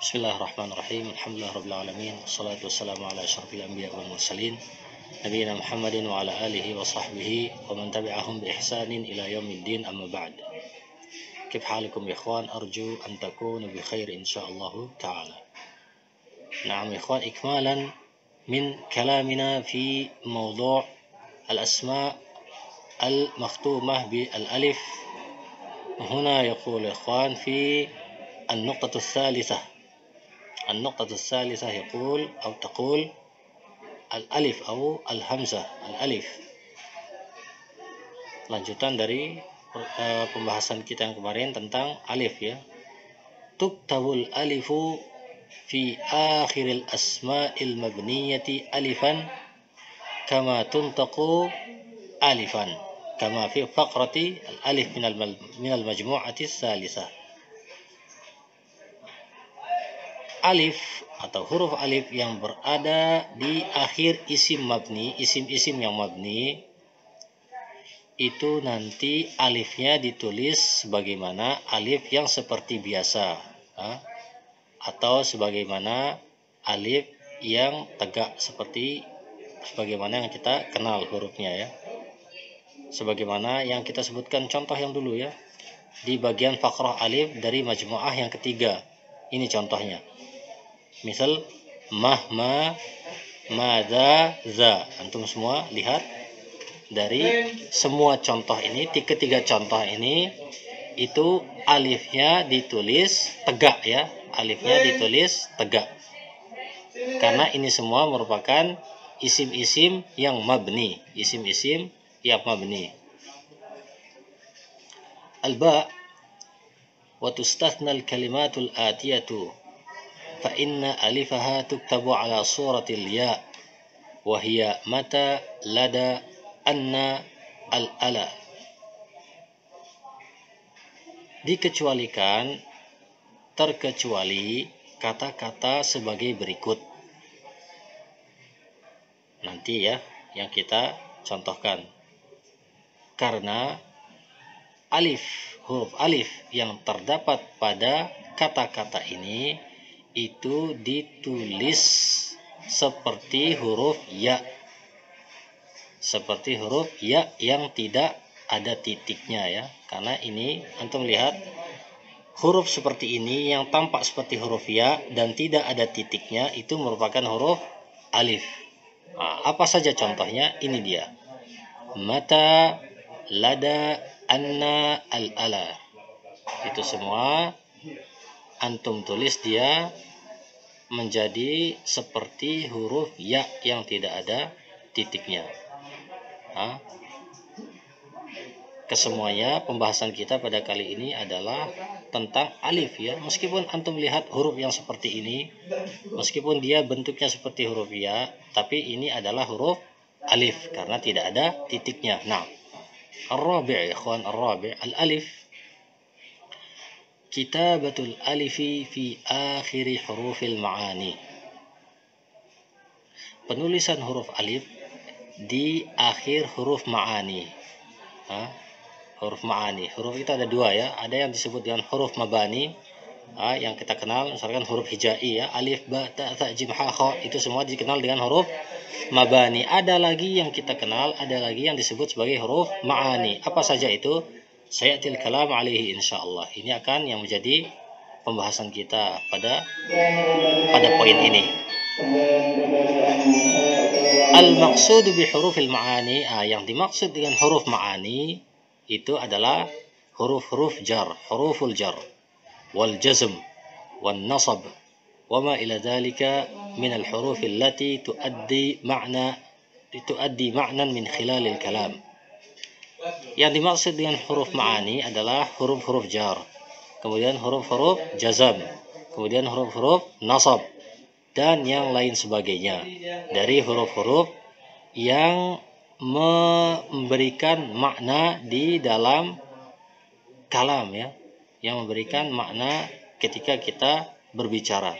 Bismillahirrahmanirrahim. Alhamdulillahirabbil alamin. Wassalatu wassalamu ala asyrafil anbiya wal mursalin nabiyina Muhammadin wa ala alihi wa sahbihi wa man tabi'ahum bi ihsanin ila yaumiddin, amma ba'd. Kif halikum ya ikhwan? Arju an takunu bi khair insyaallah ta'ala. Na'am ikhwan, ikmalan min kalamina fi mawdu' al-asma' al-makhtumah bi al-alif. Huna yaqul ikhwan fi النقطة الثالثة يقول أو تقول الألف أو الهمزة الألif. Lanjutan dari pembahasan kita yang kemarin tentang alif ya. Tuktabul alifu fi akhiril asma'il mabniyati alifan kama tuntaqu alifan kama fi faqrati al-alif min al-majmu'ati ats-tsalisah. Alif atau huruf alif yang berada di akhir isim mabni, isim-isim yang mabni, itu nanti alifnya ditulis sebagaimana alif yang seperti biasa, atau sebagaimana alif yang tegak sebagaimana yang kita kenal hurufnya ya. Sebagaimana yang kita sebutkan contoh yang dulu ya, di bagian faqrah alif dari majmu'ah yang ketiga. Ini contohnya. Misal mahma, madza, za. Antum semua lihat dari semua contoh ini, ketiga contoh ini itu alifnya ditulis tegak ya. Alifnya ditulis tegak. Karena ini semua merupakan isim-isim yang mabni, isim-isim yang mabni. Al-ba' wa tustathna al-kalimatul atiyatu فإن ألفها تكتب على صورة الياء وهي متى لدى أن الألا. Dikecualikan, terkecuali kata-kata sebagai berikut. Nanti ya yang kita contohkan. Karena huruf alif yang terdapat pada kata-kata ini itu ditulis seperti huruf ya. Seperti huruf ya yang tidak ada titiknya ya. Karena ini antum lihat huruf seperti ini yang tampak seperti huruf ya dan tidak ada titiknya itu merupakan huruf alif. Apa saja contohnya? Ini dia. Mata, lada, anna, al-ala. Itu semua antum tulis dia menjadi seperti huruf ya yang tidak ada titiknya. Kesemuanya pembahasan kita pada kali ini adalah tentang alif ya. Meskipun antum lihat huruf yang seperti ini, meskipun dia bentuknya seperti huruf ya, tapi ini adalah huruf alif karena tidak ada titiknya. Nah, ar-rabi' ikhwan, ar-rabi' al-alif. Kitabatul alifi fi akhiri hurufil ma'ani. Penulisan huruf alif di akhir huruf ma'ani. Huruf ma'ani. Huruf itu ada dua ya. Ada yang disebut dengan huruf mabani, yang kita kenal, misalkan huruf hijai ya. Alif, ba, ta, tha, jim, ha, kha. Itu semua dikenal dengan huruf mabani. Ada lagi yang kita kenal, ada lagi yang disebut sebagai huruf ma'ani. Apa saja itu? Sayatil kalam alaihi insyaallah. Ini akan yang menjadi pembahasan kita pada poin ini. Al-maqsud bi hurufil ma'ani, yang dimaksud dengan huruf ma'ani itu adalah huruf-huruf jar, huruful jar, wal jazm, wan nasab, wa ma ila dzalika min al-huruf allati tuaddi ma'nan min khilalil kalam. Yang dimaksud dengan huruf ma'ani adalah huruf-huruf jar, kemudian huruf-huruf jazam, kemudian huruf-huruf nasab, dan yang lain sebagainya dari huruf-huruf yang memberikan makna di dalam kalam ya, yang memberikan makna ketika kita berbicara.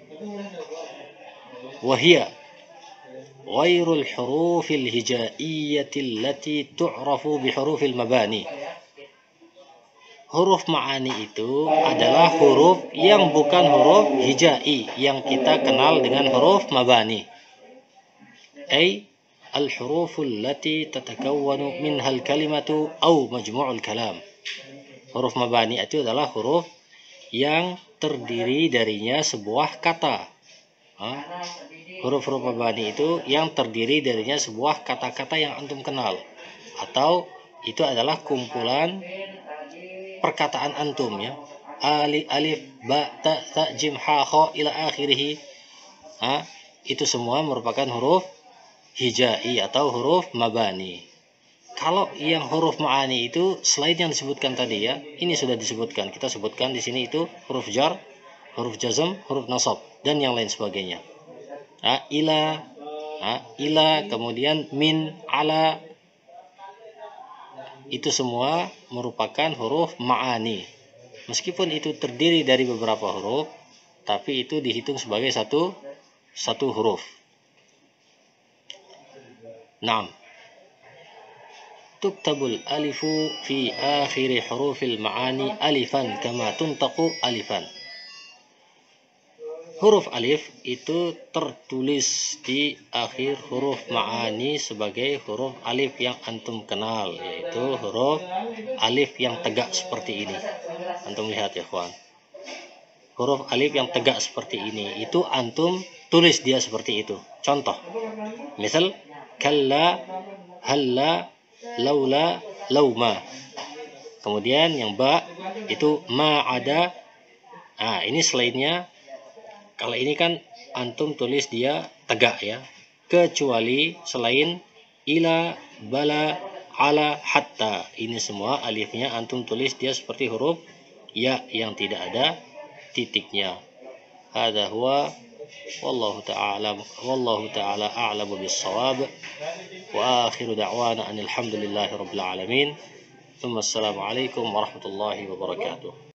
Wahia ghairul hurufil hija'iyyati allati tu'rafu bi hurufil mabani. huruf ma'ani itu adalah huruf yang bukan huruf hijai yang kita kenal dengan huruf mabani. Ay al-huruful lati tatakawwanu minhal kalimatu au majmu'ul kalam. Huruf mabani itu adalah huruf yang terdiri darinya sebuah kata. Huruf-huruf mabani itu yang terdiri darinya sebuah kata-kata yang antum kenal, atau itu adalah kumpulan perkataan antum, ya. Alif, ba, ta, jim, ha, kha ila akhirih. Itu semua merupakan huruf hijai atau huruf mabani. Kalau yang huruf ma'ani itu selain yang disebutkan tadi, ya, ini sudah disebutkan. Kita sebutkan di sini itu huruf jar, huruf jazm, huruf nasab dan yang lain sebagainya. Ila, kemudian min, ala, itu semua merupakan huruf ma'ani. Meskipun itu terdiri dari beberapa huruf, tapi itu dihitung sebagai satu huruf. Naam. Tuktabul alifu fi akhiri hurufil ma'ani alifan kama tuntaqu alifan. Huruf alif itu tertulis di akhir huruf ma'ani sebagai huruf alif yang antum kenal, yaitu huruf alif yang tegak seperti ini. Antum lihat, ya kawan. Huruf alif yang tegak seperti ini, itu antum tulis dia seperti itu. Contoh, misal kalla, halla, laula, lauma. Kemudian yang ba itu ma'ada. Ini selainnya. Kalau ini kan antum tulis dia tegak, ya. Kecuali selain ila, bala, ala, hatta. Ini semua alifnya antum tulis dia seperti huruf ya yang tidak ada titiknya. Hadza huwa wallahu ta'ala a'lamu bis-shawab. Wa akhiru da'wana anil hamdulillahi rabbil alamin. Assalamualaikum warahmatullahi wabarakatuh.